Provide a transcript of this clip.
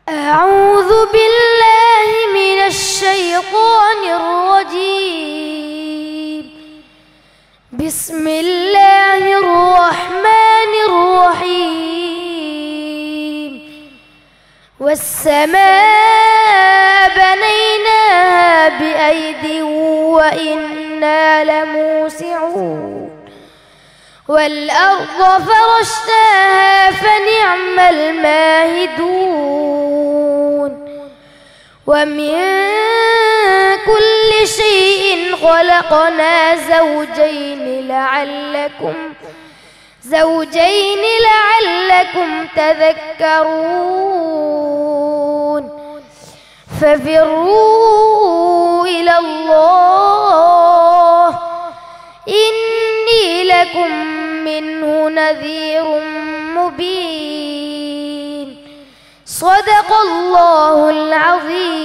أعوذ بالله من الشيطان الرجيم. بسم الله الرحمن الرحيم. والسماء بنيناها بأيد وإنا لموسعون. والأرض فرشناها فنعم الماهدون. ومن كل شيء خلقنا زوجين لعلكم تذكرون. ففروا إلى الله إني لكم منه نذير مبين. صدق الله العظيم.